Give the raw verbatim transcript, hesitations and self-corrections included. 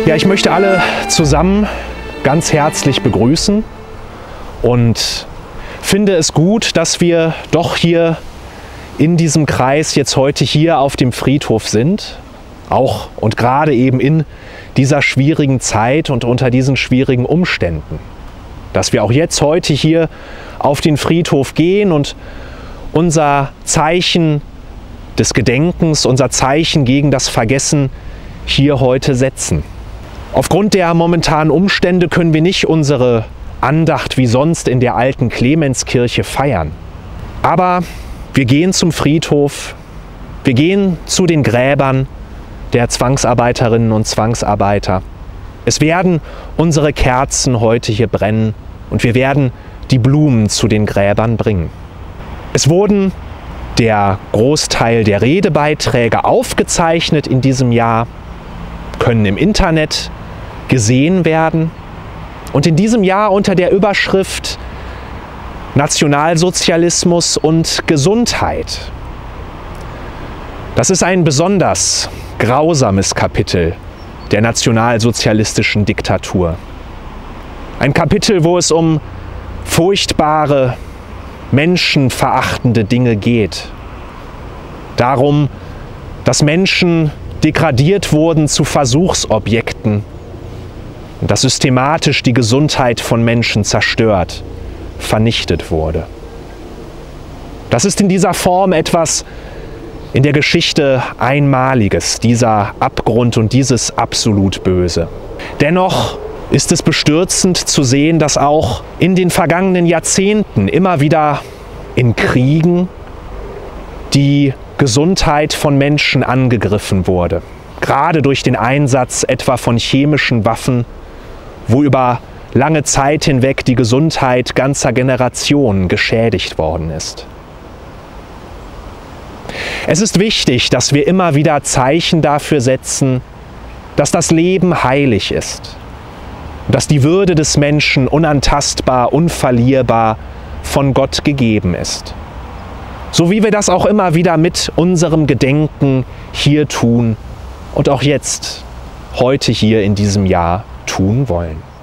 Ja, ich möchte alle zusammen ganz herzlich begrüßen und finde es gut, dass wir doch hier in diesem Kreis jetzt heute hier auf dem Friedhof sind, auch und gerade eben in dieser schwierigen Zeit und unter diesen schwierigen Umständen. Dass wir auch jetzt heute hier auf den Friedhof gehen und unser Zeichen des Gedenkens, unser Zeichen gegen das Vergessen hier heute setzen. Aufgrund der momentanen Umstände können wir nicht unsere Andacht wie sonst in der alten Clemenskirche feiern. Aber wir gehen zum Friedhof, wir gehen zu den Gräbern der Zwangsarbeiterinnen und Zwangsarbeiter. Es werden unsere Kerzen heute hier brennen und wir werden die Blumen zu den Gräbern bringen. Es wurden der Großteil der Redebeiträge aufgezeichnet in diesem Jahr, können im Internet gesehen werden und in diesem Jahr unter der Überschrift Nationalsozialismus und Gesundheit. Das ist ein besonders grausames Kapitel der nationalsozialistischen Diktatur. Ein Kapitel, wo es um furchtbare, menschenverachtende Dinge geht. Darum, dass Menschen degradiert wurden zu Versuchsobjekten und dass systematisch die Gesundheit von Menschen zerstört, vernichtet wurde. Das ist in dieser Form etwas in der Geschichte Einmaliges, dieser Abgrund und dieses absolut Böse. Dennoch ist es bestürzend zu sehen, dass auch in den vergangenen Jahrzehnten immer wieder in Kriegen die Gesundheit von Menschen angegriffen wurde. Gerade durch den Einsatz etwa von chemischen Waffen, wo über lange Zeit hinweg die Gesundheit ganzer Generationen geschädigt worden ist. Es ist wichtig, dass wir immer wieder Zeichen dafür setzen, dass das Leben heilig ist, dass die Würde des Menschen unantastbar, unverlierbar von Gott gegeben ist. So wie wir das auch immer wieder mit unserem Gedenken hier tun und auch jetzt, heute hier in diesem Jahr tun wollen.